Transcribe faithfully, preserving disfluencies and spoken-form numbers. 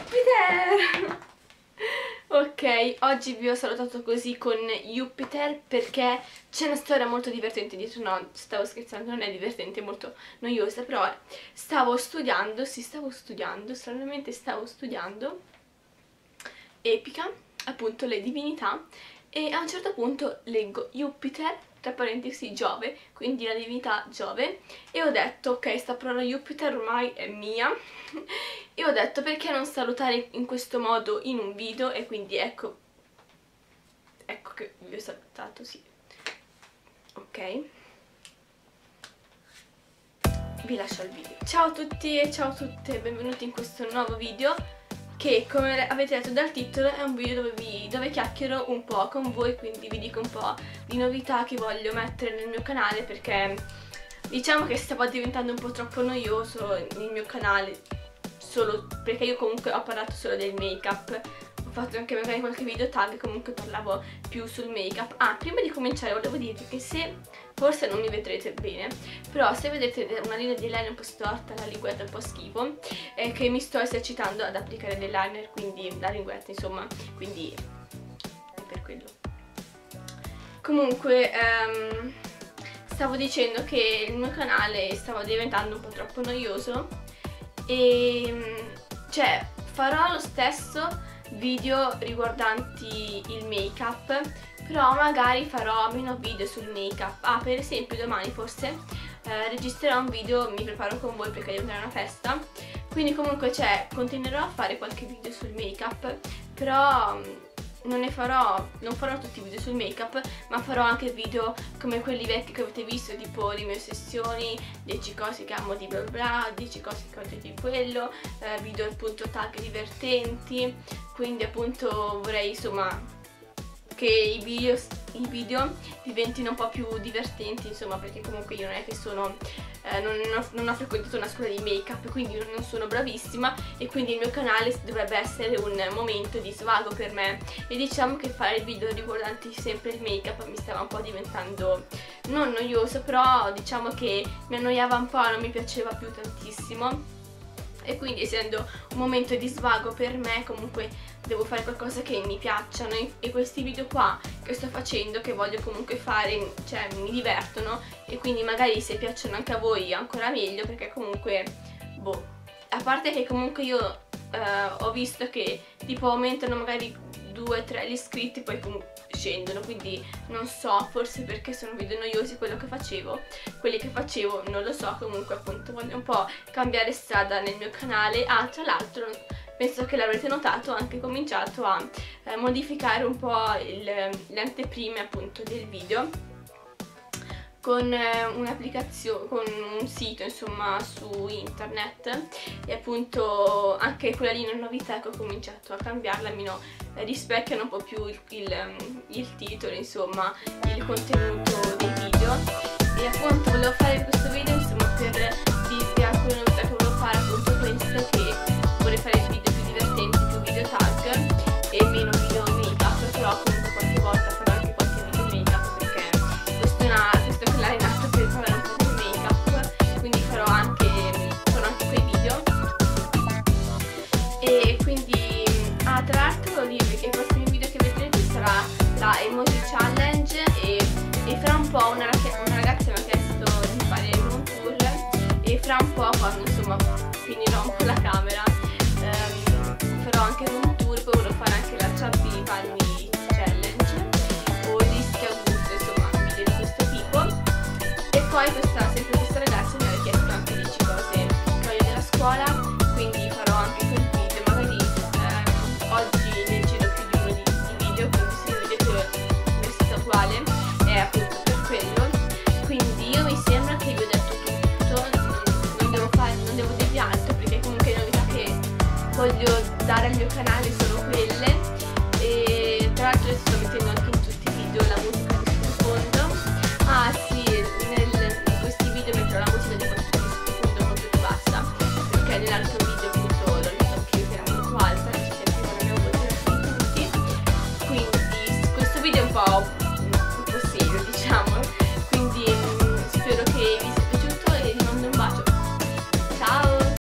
Jupiter! Ok, oggi vi ho salutato così con Jupiter perché c'è una storia molto divertente dietro. No, stavo scherzando, non è divertente, è molto noiosa, però stavo studiando, sì, stavo studiando, stranamente stavo studiando Epica, appunto le divinità, e a un certo punto leggo Jupiter, tra parentesi Giove, quindi la divinità Giove, e ho detto ok, sta parola Jupiter ormai è mia, e ho detto perché non salutare in questo modo in un video, e quindi ecco, ecco che vi ho salutato, sì, ok. Vi lascio il video. Ciao a tutti e ciao a tutte, benvenuti in questo nuovo video che, come avete letto dal titolo, è un video dove, vi, dove chiacchiero un po' con voi, quindi vi dico un po' di novità che voglio mettere nel mio canale, perché diciamo che stava diventando un po' troppo noioso il mio canale, solo perché io comunque ho parlato solo del make-up. Ho fatto anche magari qualche video tag, comunque parlavo più sul make-up. Ah, prima di cominciare volevo dirvi che se, forse non mi vedrete bene, però se vedete una linea di eyeliner un po' storta, la linguetta un po' schifo, è che mi sto esercitando ad applicare l'eyeliner, quindi la linguetta, insomma, quindi è per quello. Comunque, um, stavo dicendo che il mio canale stava diventando un po' troppo noioso e, cioè, farò lo stesso video riguardanti il make up, però magari farò meno video sul make up. Ah, per esempio domani forse eh, registrerò un video, mi preparo con voi perché devo andare a una festa, quindi comunque cioè continuerò a fare qualche video sul make up, però non ne farò, non farò tutti i video sul make up, ma farò anche video come quelli vecchi che avete visto, tipo le mie ossessioni, dieci cose che amo di bla bla, dieci cose che odio di quello, eh, video appunto tag divertenti, quindi appunto vorrei insomma che i video, i video diventino un po' più divertenti, insomma, perché comunque io non è che sono, eh, non, ho, non ho frequentato una scuola di make up, quindi non sono bravissima, e quindi il mio canale dovrebbe essere un momento di svago per me, e diciamo che fare video riguardanti sempre il make up mi stava un po' diventando non noioso, però diciamo che mi annoiava un po', non mi piaceva più tantissimo, e quindi essendo un momento di svago per me comunque devo fare qualcosa che mi piacciono, e questi video qua che sto facendo, che voglio comunque fare, cioè mi divertono, e quindi magari se piacciono anche a voi ancora meglio, perché comunque boh, a parte che comunque io eh, ho visto che tipo aumentano magari due tre gli iscritti, poi scendono, quindi non so, forse perché sono video noiosi quello che facevo, quelli che facevo non lo so. Comunque appunto voglio un po' cambiare strada nel mio canale. Ah, tra l'altro penso che l'avrete notato, ho anche cominciato a eh, modificare un po' le anteprime appunto del video con eh, un'applicazione, con un sito insomma su internet, e appunto anche quella lì è una novità che ho cominciato a cambiarla, almeno eh, rispecchiano un po' più il, il, il titolo, insomma il contenuto dei video, e appunto volevo fare questo video insomma per dirvi alcune novità che volevo fare, appunto queste, che vorrei fare video più divertenti, più video tag e meno video make up, però comunque qualche volta farò anche qualche video make up, perché questo è una è nato per fare un po' di make up, quindi farò anche, farò anche quei video. E quindi ah, tra l'altro volevo dirvi che il prossimo video che vedrete sarà la emoji challenge, e, e fra un po' una, una ragazza mi ha chiesto di fare un tour, e fra un po', quando insomma finirò un po' la camera, ehm, farò anche un tour. Poi vorrò fare anche la Chubby Bunny challenge o il rischio avuto, insomma video di questo tipo. E poi questa, sempre questa ragazza mi aveva chiesto anche dieci cose che voglio della scuola, quindi farò anche quel video, magari ehm, oggi ne giro più di uno di, di video, quindi se vedete il mio sito attuale è appunto per quello. Quindi io mi sembra che vi ho detto tutto, non, non devo fare, non devo dirvi altro, perché comunque le novità che voglio dare al mio canale sono quelle.